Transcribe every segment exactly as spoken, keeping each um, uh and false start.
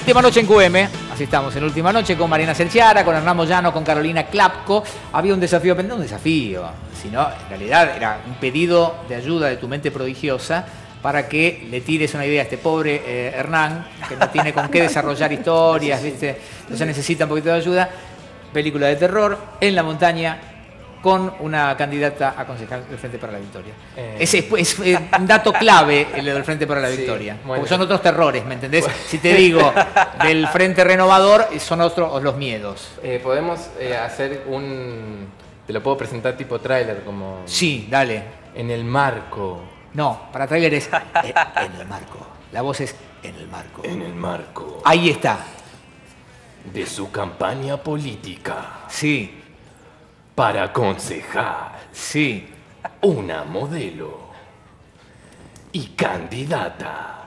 Última noche en Q M, así estamos, en Última Noche con Mariana Cerchiara, con Hernán Moyano, con Carolina Klapko. Había un desafío, no un desafío, sino en realidad era un pedido de ayuda de tu mente prodigiosa para que le tires una idea a este pobre eh, Hernán, que no tiene con qué desarrollar historias, ¿viste? Entonces necesita un poquito de ayuda. Película de terror, en la montaña, con una candidata a concejal del Frente para la Victoria. Eh... Ese es, es, es un dato clave el del Frente para la Victoria. Sí, porque son otros terrores, ¿me entendés? Bueno. Si te digo del Frente Renovador, son otros los miedos. Eh, podemos eh, hacer un... Te lo puedo presentar tipo tráiler como... Sí, dale. En el marco. No, para tráiler es en el marco. La voz es en el marco. En el marco. Ahí está. De su campaña política. Sí. Para concejal. Sí. Una modelo. Y candidata.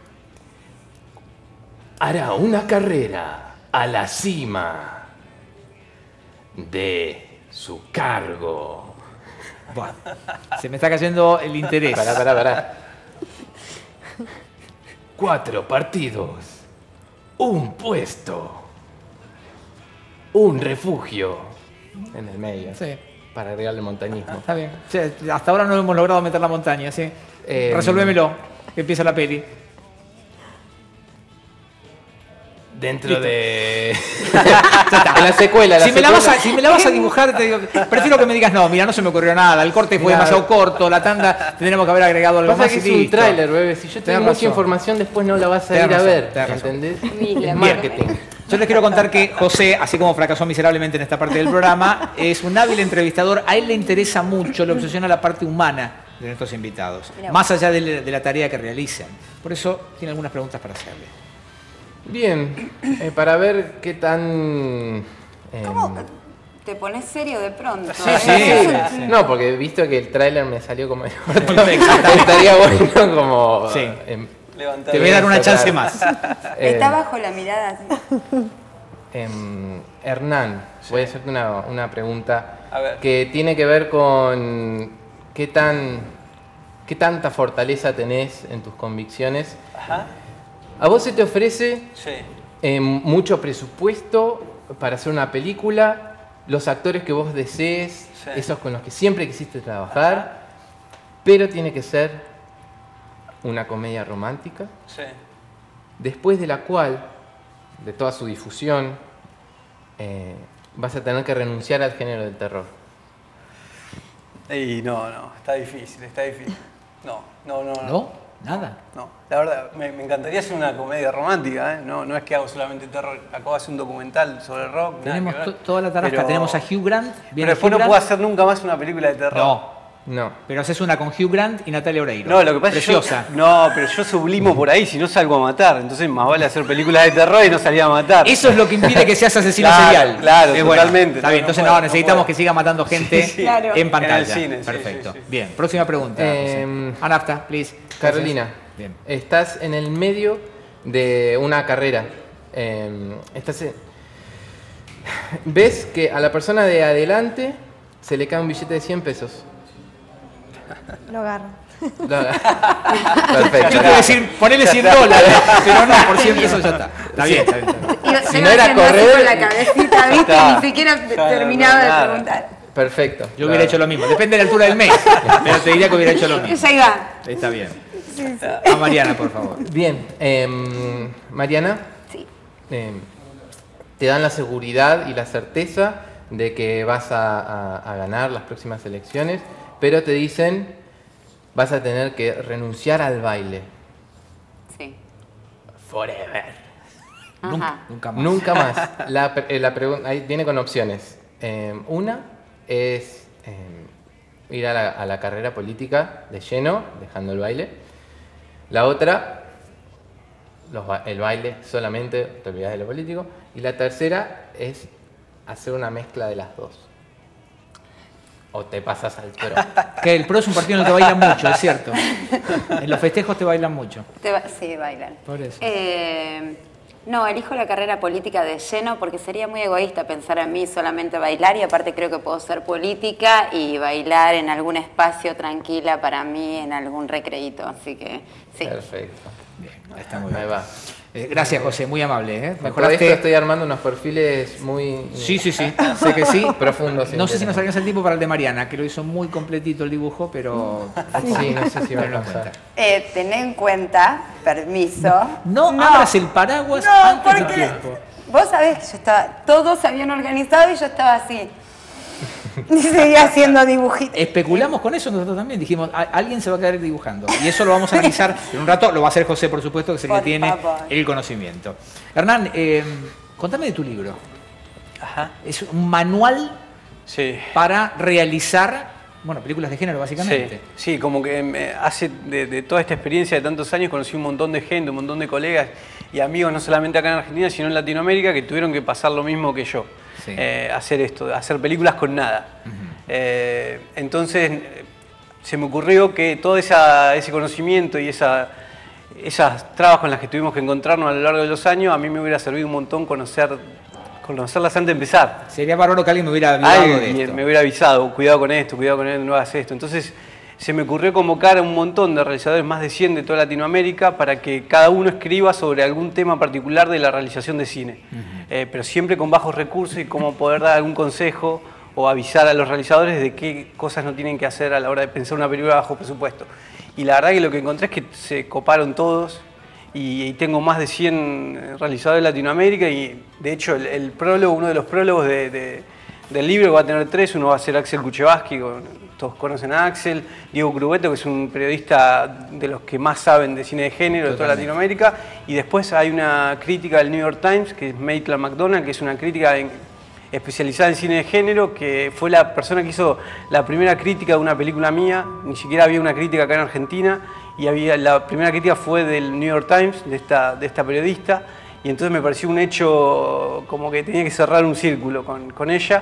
Hará una carrera a la cima de su cargo. Bueno, se me está cayendo el interés. Pará, pará, pará. Cuatro partidos. Un puesto. Un refugio. En el medio. Sí. Para agregarle montañismo. Está bien. Sí, hasta ahora no hemos logrado meter la montaña, ¿sí? Eh, Resolvémelo, que empieza la peli. Dentro Listo. de... en la secuela. La si, secuela. Me la vas a, si me la vas a dibujar, te digo, prefiero que me digas, no, mira, no se me ocurrió nada, el corte fue Nada. demasiado corto, la tanda, tendremos que haber agregado algo Pasa más que y es un listo. tráiler, bebé. Si yo te doy mucha razón. información, después no la vas a Tenés ir razón, a ver. tenés razón. ¿Entendés? Bien. Es marketing. Yo les quiero contar que José, así como fracasó miserablemente en esta parte del programa, es un hábil entrevistador. A él le interesa mucho, le obsesiona la parte humana de nuestros invitados, más allá de, de la tarea que realicen. Por eso tiene algunas preguntas para hacerle. Bien, eh, para ver qué tan... Eh, ¿Cómo te pones serio de pronto? Sí, ¿eh? sí, sí. No, porque visto que el tráiler me salió como... estaría bueno como... Sí. Eh, Te voy a dar una chance más. Eh, Está bajo la mirada así. Eh, Hernán, sí. Voy a hacerte una, una pregunta a ver. que tiene que ver con qué tan qué tanta fortaleza tenés en tus convicciones. Ajá. A vos se te ofrece Sí. eh, mucho presupuesto para hacer una película, los actores que vos desees, Sí. esos con los que siempre quisiste trabajar, ajá, pero tiene que ser una comedia romántica, Sí. después de la cual, de toda su difusión, eh, vas a tener que renunciar al género del terror. Y no, no, está difícil, está difícil. No, no, no. No, ¿No? ¿Nada? no. La verdad, me, me encantaría hacer una comedia romántica, ¿eh? No, no es que hago solamente terror, acabo de hacer un documental sobre rock. nada Tenemos que ver. to- toda la tarasca, Pero- tenemos a Hugh Grant. Pero ¿viene después Hugh no Grant? puedo hacer nunca más una película de terror. No, No. pero haces una con Hugh Grant y Natalia Oreiro. No, lo que pasa Preciosa. es que yo, no, pero yo sublimo por ahí si no salgo a matar. Entonces más vale hacer películas de terror y no salir a matar. Eso es lo que impide que seas asesino Claro, serial. claro, Es bueno. totalmente. Está No, bien, no entonces puedo, no, no necesitamos puedo. que siga matando gente Sí, sí. Claro. en pantalla. En el cine, sí, Perfecto. sí, sí. Bien, próxima pregunta. Eh, José. Anafta, please. Carolina, Gracias. Bien. estás en el medio de una carrera. Eh, estás en- ves que a la persona de adelante se le cae un billete de cien pesos. Lo agarro. Lo- Yo Perfecto. te iba a decir, ponele cien dólares, pero no, por cien pesos ya está. Está bien, está bien. Está bien. Iba- Si se no iba era haciendo así correr- con la cabecita, ¿viste? Está. Ni siquiera Claro, terminaba no, de nada. preguntar. Perfecto. Yo hubiera hecho lo mismo. Depende de la altura del mes, pero te diría que hubiera hecho lo mismo. Ella iba. Está bien. A Mariana, por favor. Bien, em, Mariana, Sí. em, te dan la seguridad y la certeza de que vas a, a- a ganar las próximas elecciones, pero te dicen vas a tener que renunciar al baile. Sí. Forever. Nunca, Ajá. nunca más. Nunca más. La, pre- eh, la pregun- ahí viene con opciones. Em, una es em, ir a la, a la carrera política de lleno, dejando el baile. La otra, los ba- el baile solamente, te olvidas de lo político. Y la tercera es hacer una mezcla de las dos. O te pasas al pro. Que el pro es un partido en el que bailan mucho, es cierto. En los festejos te bailan mucho. Te va- sí, bailan. Por eso. Eh, no, elijo la carrera política de lleno porque sería muy egoísta pensar en mí solamente bailar y aparte creo que puedo ser política y bailar en algún espacio tranquila para mí, en algún recreíto. Así que sí. Perfecto. Bien, está muy Ahí bien. va. Eh, gracias, José, muy amable. ¿eh? Por Mejoraste. esto estoy armando unos perfiles muy... Sí, sí, sí, sé que sí. Profundos. No sé si nos alcanza el tiempo para el de Mariana, que lo hizo muy completito el dibujo, pero... Sí, no sé si va a Tenlo en alcanzar. cuenta. Eh, ten en cuenta, permiso. No, abras el paraguas No, antes del porque tiempo. vos sabés que yo estaba, todos se habían organizado y yo estaba así. Y seguía haciendo dibujitos. Especulamos con eso nosotros también, dijimos, "A- alguien se va a quedar dibujando. Y eso lo vamos a analizar en un rato, lo va a hacer José, por supuesto, que es el que Por tiene favor. el conocimiento. Hernán, eh, contame de tu libro. Ajá. Es un manual Sí. para realizar, bueno, películas de género, básicamente. Sí, sí, como que me hace de, de toda esta experiencia de tantos años conocí un montón de gente, un montón de colegas y amigos, no solamente acá en Argentina, sino en Latinoamérica, que tuvieron que pasar lo mismo que yo. Sí. Eh, hacer esto, hacer películas con nada. Eh, entonces eh, se me ocurrió que todo esa, ese conocimiento y esa, esas trabas con las que tuvimos que encontrarnos a lo largo de los años, a mí me hubiera servido un montón conocer, conocerlas antes de empezar. Sería bárbaro que alguien me hubiera avisado Ay, de y esto. me hubiera avisado, cuidado con esto, cuidado con él, no hagas esto. Entonces se me ocurrió convocar a un montón de realizadores, más de cien de toda Latinoamérica, para que cada uno escriba sobre algún tema particular de la realización de cine. Eh, pero siempre con bajos recursos y cómo poder dar algún consejo o avisar a los realizadores de qué cosas no tienen que hacer a la hora de pensar una película bajo presupuesto. Y la verdad que lo que encontré es que se coparon todos y, y tengo más de cien realizadores de Latinoamérica y de hecho el, el prólogo, uno de los prólogos de, de, del libro va a tener tres, uno va a ser Axel Kuchevaski, todos conocen a Axel, Diego Crubeto, que es un periodista de los que más saben de cine de género de toda Totalmente. Latinoamérica, y después hay una crítica del New York Times, que es Maitland McDonald, que es una crítica en, especializada en cine de género, que fue la persona que hizo la primera crítica de una película mía, ni siquiera había una crítica acá en Argentina, y había, la primera crítica fue del New York Times, de esta, de esta periodista, y entonces me pareció un hecho como que tenía que cerrar un círculo con, con ella,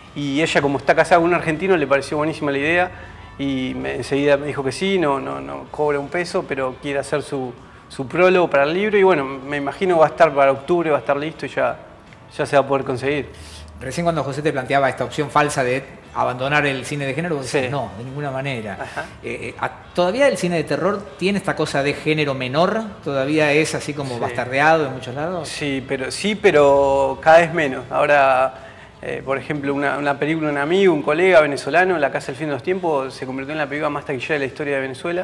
y ella, como está casada con un argentino, le pareció buenísima la idea, y me, enseguida me dijo que sí, no, no, no cobra un peso, pero quiere hacer su, su prólogo para el libro, y bueno, me imagino va a estar para octubre, va a estar listo y ya, ya se va a poder conseguir. Recién cuando José te planteaba esta opción falsa de abandonar el cine de género, vos decís, Sí. no, de ninguna manera. Ajá. Eh, eh, a- ¿Todavía el cine de terror tiene esta cosa de género menor? ¿Todavía es así como Sí. bastardeado en muchos lados? Sí, pero, sí, pero cada vez menos. Ahora, eh, por ejemplo, una, una película de un amigo, un colega venezolano, La Casa del Fin de los Tiempos, se convirtió en la película más taquillera de la historia de Venezuela.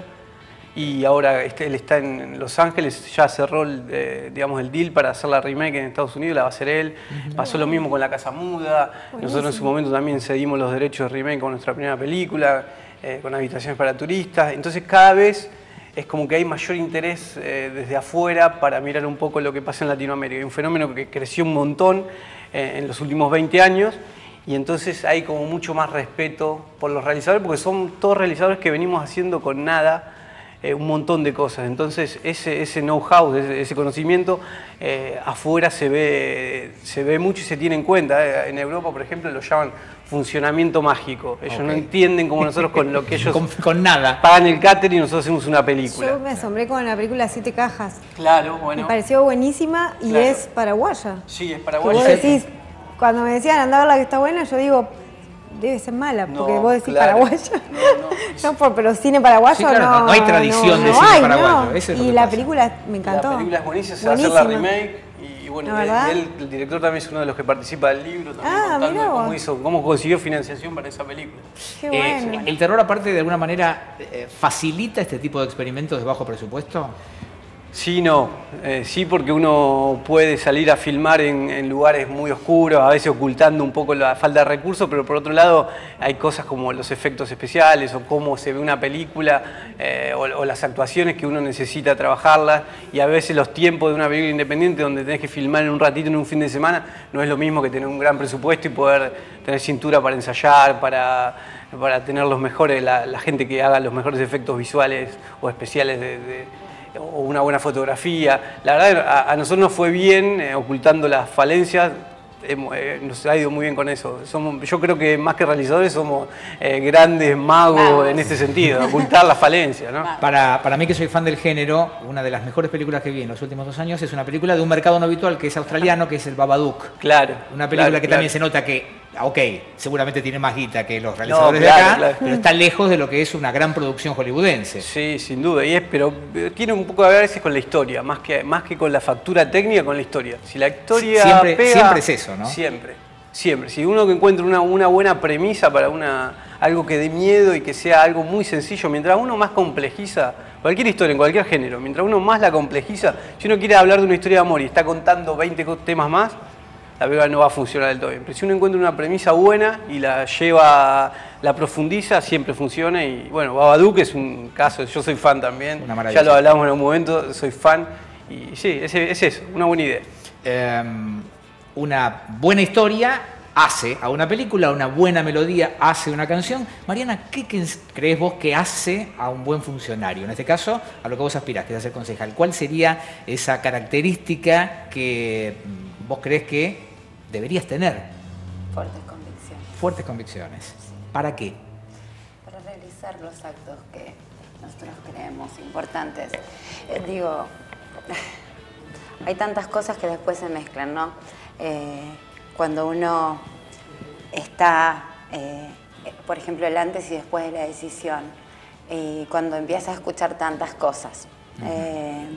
Y ahora este, él está en Los Ángeles, ya cerró el, eh, digamos, el deal para hacer la remake en Estados Unidos, la va a hacer él. Pasó lo mismo con La Casa Muda. Nosotros en su momento también cedimos los derechos de remake con nuestra primera película, eh, con Habitaciones para Turistas. Entonces cada vez es como que hay mayor interés eh, desde afuera para mirar un poco lo que pasa en Latinoamérica. Hay un fenómeno que creció un montón eh, en los últimos veinte años. Y entonces hay como mucho más respeto por los realizadores, porque son todos realizadores que venimos haciendo con nada, eh, un montón de cosas. Entonces ese, ese know-how, ese, ese conocimiento, eh, afuera se ve, se ve mucho y se tiene en cuenta. Eh, en Europa, por ejemplo, lo llaman funcionamiento mágico. Ellos Ok. no entienden como nosotros con lo que ellos Con, con nada. pagan el catering y nosotros hacemos una película. Yo me asombré con la película Siete Cajas. Claro, Me bueno. pareció buenísima y Claro. es paraguaya. Sí, es Que paraguayo. vos decís, cuando me decían anda a verla que está buena, yo digo, debe ser mala, porque No, vos decís claro. paraguaya. No, no. No, por- pero cine paraguayo Sí, claro, no, no- no hay tradición de no cine hay, paraguayo, no. eso es lo Y que la pasa. película me encantó. La película es buenísima, se va a hacer la Buenísima. remake y bueno, ¿La él- verdad? él, el director también es uno de los que participa del libro, también Ah, contando mirá de cómo, vos. hizo, cómo consiguió financiación para esa película. Qué Eh, bueno. ¿El terror aparte de alguna manera eh, facilita este tipo de experimentos de bajo presupuesto? Sí, no, eh, sí porque uno puede salir a filmar en, en lugares muy oscuros, a veces ocultando un poco la falta de recursos, pero por otro lado hay cosas como los efectos especiales o cómo se ve una película eh, o, o las actuaciones que uno necesita trabajarlas y a veces los tiempos de una película independiente donde tenés que filmar en un ratito, en un fin de semana, no es lo mismo que tener un gran presupuesto y poder tener cintura para ensayar, para, para tener los mejores, la, la gente que haga los mejores efectos visuales o especiales de, de o una buena fotografía. La verdad, a, a nosotros nos fue bien eh, ocultando las falencias, hemos, eh, nos ha ido muy bien con eso. Somos, yo creo que más que realizadores somos eh, grandes magos Magos. en este sentido, de ocultar las falencias, ¿no? Para, para mí, que soy fan del género, una de las mejores películas que vi en los últimos dos años es una película de un mercado no habitual que es australiano, que es el Babadook. Claro. Una película claro, que claro. también se nota que ok, seguramente tiene más guita que los realizadores No, claro, de acá, claro. pero está lejos de lo que es una gran producción hollywoodense. Sí, sin duda, y es, pero tiene un poco que ver a veces con la historia, más que, más que con la factura técnica, con la historia. Si la historia Siempre- pega, siempre es eso, ¿no? Siempre, siempre. Si uno que encuentra una, una buena premisa para una, algo que dé miedo y que sea algo muy sencillo, mientras uno más complejiza, cualquier historia, en cualquier género, mientras uno más la complejiza, si uno quiere hablar de una historia de amor y está contando veinte temas más, la película no va a funcionar del todo bien. Pero si uno encuentra una premisa buena y la lleva, la profundiza, siempre funciona. Y bueno, Babadook es un caso, yo soy fan también. Una maravilla. Ya lo hablamos en un momento, soy fan. Y sí, es, es eso, una buena idea. Eh, una buena historia hace a una película, una buena melodía hace una canción. Mariana, ¿qué crees vos que hace a un buen funcionario? En este caso, a lo que vos aspirás, que es ser concejal. ¿Cuál sería esa característica que vos crees que deberías tener? Fuertes convicciones. Fuertes convicciones. ¿Para qué? Para realizar los actos que nosotros creemos importantes. Eh, digo, hay tantas cosas que después se mezclan, ¿no? Eh, cuando uno está, eh, por ejemplo, el antes y después de la decisión, y cuando empieza a escuchar tantas cosas. Eh,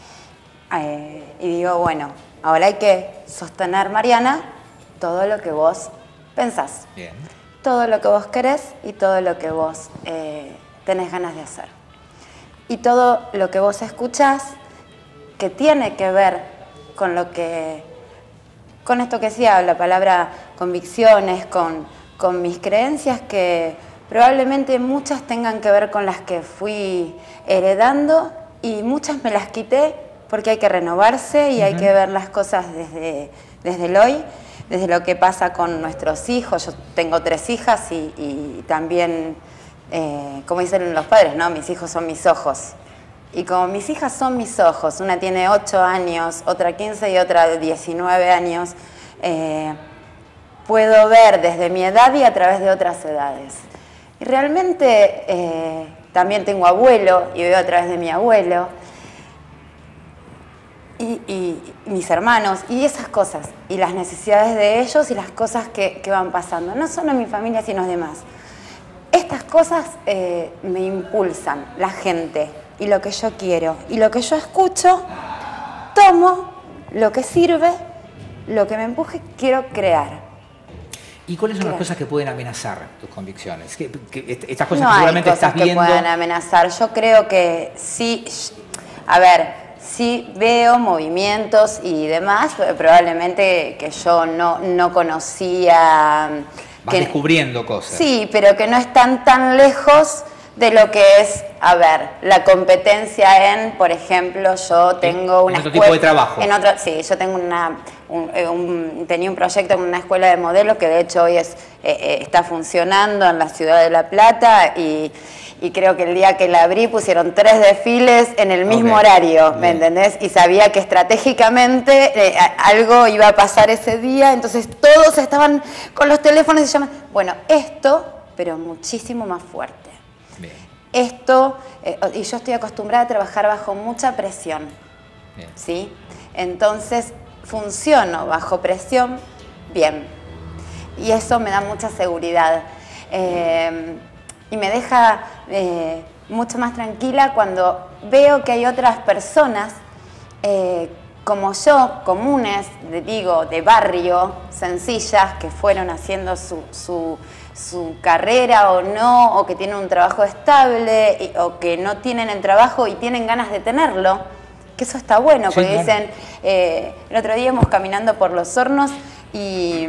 eh, y digo, bueno, ahora hay que sostener, Mariana, todo lo que vos pensás. Bien. Todo lo que vos querés y todo lo que vos eh, tenés ganas de hacer. Y todo lo que vos escuchás que tiene que ver con lo que, con esto que decía, la palabra convicciones, con, con mis creencias que probablemente muchas tengan que ver con las que fui heredando y muchas me las quité porque hay que renovarse y uh-huh. hay que ver las cosas desde, desde el hoy, desde lo que pasa con nuestros hijos. Yo tengo tres hijas y, y también, eh, como dicen los padres, ¿no? Mis hijos son mis ojos. Y como mis hijas son mis ojos, una tiene ocho años, otra quince y otra diecinueve años, eh, puedo ver desde mi edad y a través de otras edades. Y realmente eh, también tengo abuelo y veo a través de mi abuelo. Y, y, y mis hermanos, y esas cosas, y las necesidades de ellos y las cosas que, que van pasando, no solo en mi familia, sino demás. Estas cosas eh, me impulsan, la gente, y lo que yo quiero, y lo que yo escucho, tomo lo que sirve, lo que me empuje, quiero crear. ¿Y cuáles son Claro. las cosas que pueden amenazar tus convicciones? ¿Qué, qué, estas cosas No que hay seguramente cosas estás que viendo. puedan amenazar. Yo creo que sí, a ver, sí veo movimientos y demás, probablemente que yo no, no conocía. Vas que, descubriendo cosas. Sí, pero que no están tan lejos de lo que es, a ver, la competencia en, por ejemplo, yo tengo una en otro escuela- tipo de trabajo. En otro, sí, yo tengo una, un, eh, un- tenía un proyecto en una escuela de modelos que de hecho hoy es, eh, eh, está funcionando en la ciudad de La Plata y, y creo que el día que la abrí pusieron tres desfiles en el mismo Ok, horario, ¿me bien. entendés? Y sabía que estratégicamente eh, a- algo iba a pasar ese día, entonces todos estaban con los teléfonos y se llaman. Bueno, esto, pero muchísimo más fuerte. Bien, Esto, eh, y yo estoy acostumbrada a trabajar bajo mucha presión, bien. ¿sí? Entonces, funciono bajo presión bien. Y eso me da mucha seguridad. Eh, y me deja eh, mucho más tranquila cuando veo que hay otras personas eh, como yo, comunes, de, digo, de barrio, sencillas, que fueron haciendo su, su, su carrera o no, o que tienen un trabajo estable, y, o que no tienen el trabajo y tienen ganas de tenerlo, que eso está bueno, Sí, porque claro. dicen, eh, el otro día íbamos caminando por los hornos y,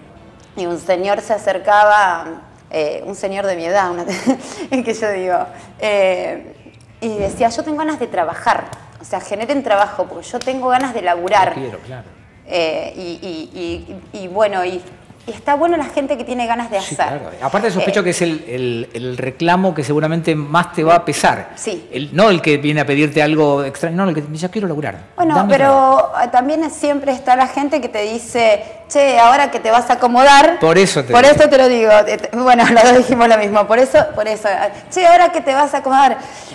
y un señor se acercaba, eh, un señor de mi edad, una, que yo digo, eh, y decía, yo tengo ganas de trabajar. O sea, generen trabajo, porque yo tengo ganas de laburar. Lo quiero, claro. Eh, y, y, y, y bueno, y, y está bueno la gente que tiene ganas de Sí, hacer. claro. Aparte sospecho Eh, que es el, el- el reclamo que seguramente más te va a pesar. Sí. El, no el que viene a pedirte algo extraño, no, el que te dice, ya quiero laburar. Bueno, Dame trabajo. pero también siempre está la gente que te dice, che, ahora que te vas a acomodar. Por eso te Por digo. eso te lo digo. Eh, Bueno, los dos dijimos lo mismo. Por eso, por eso. Che, ahora que te vas a acomodar.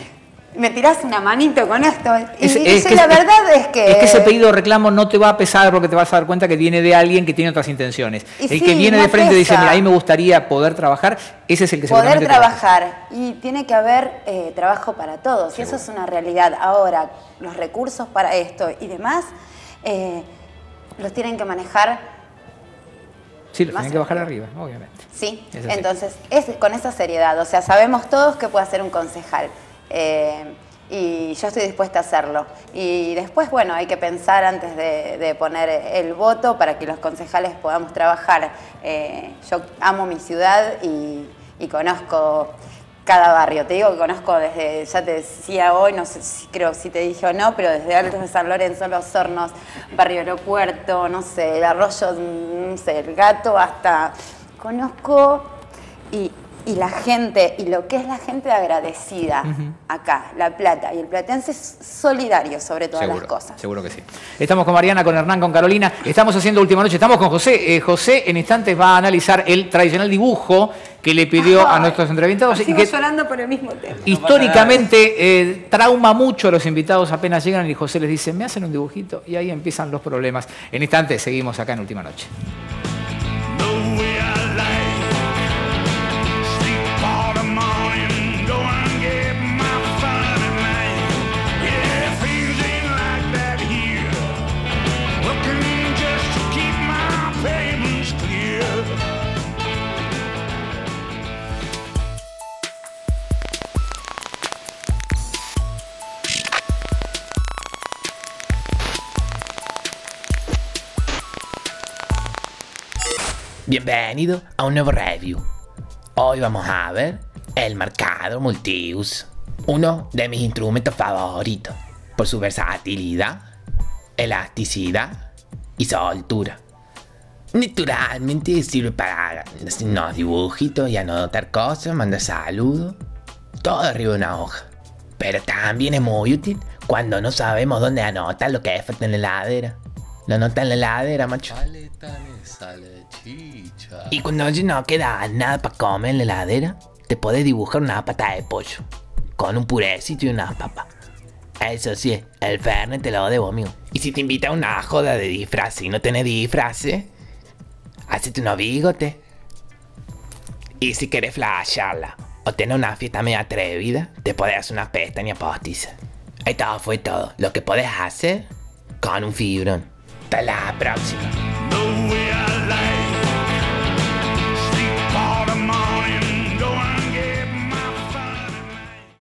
me tirás una manito con esto. Y, Es- y es sí, que- la verdad es que... Es que ese pedido o reclamo no te va a pesar porque te vas a dar cuenta que viene de alguien que tiene otras intenciones. Y el sí, que viene no de frente y dice, pesa. mira, a mí me gustaría poder trabajar, ese es el que Poder seguramente te va a- trabajar y tiene que haber eh, trabajo para todos y eso es una realidad. Ahora, los recursos para esto y demás eh, los tienen que manejar, Sí, lo más tienen que bajar arriba. arriba, obviamente. sí, Es así. entonces es con esa seriedad, o sea, sabemos todos que puede hacer un concejal eh, y yo estoy dispuesta a hacerlo. Y después, bueno, hay que pensar antes de, de poner el voto para que los concejales podamos trabajar. Eh, yo amo mi ciudad y, y conozco cada barrio. Te digo que conozco desde, ya te decía hoy, no sé si creo si te dije o no, pero desde Altos de San Lorenzo, Los Hornos, Barrio Aeropuerto, no sé, el Arroyo, no sé, el Gato, hasta conozco y, y la gente, y lo que es la gente agradecida acá, La Plata, y el platense es solidario sobre todas Seguro, las cosas. seguro que sí. Estamos con Mariana, con Hernán, con Carolina. Estamos haciendo Última Noche. Estamos con José. Eh, José en instantes va a analizar el tradicional dibujo que le pidió a Ay, nuestros entrevistados y Sigo que llorando por el mismo tema. históricamente eh, trauma mucho a los invitados apenas llegan y José les dice, ¿me hacen un dibujito? Y ahí empiezan los problemas. En instantes seguimos acá en Última Noche. The way I like, sleep all the morning, go and get my fun at night. Yeah, things ain't like that here. Working just to keep my payments clear. Bienvenido a un nuevo review. Hoy vamos a ver el marcador multiuso, uno de mis instrumentos favoritos por su versatilidad, elasticidad y soltura. Naturalmente sirve para hacer unos dibujitos y anotar cosas, mandar saludos, todo arriba de una hoja. Pero también es muy útil cuando no sabemos dónde anotar lo que falta en la heladera. Lo anota en la heladera, macho. Y cuando ya no queda nada para comer en la heladera, te podés dibujar una pata de pollo con un purecito y unas papas. Eso sí, el Fernet te lo debo, amigo. Y si te invita a una joda de disfraz y no tenés disfraz, hacete unos bigotes. Y si querés flashearla o tener una fiesta media atrevida, te podés hacer unas pestañas postizas. Ahí todo fue todo lo que podés hacer con un fibrón. Hasta la próxima. The way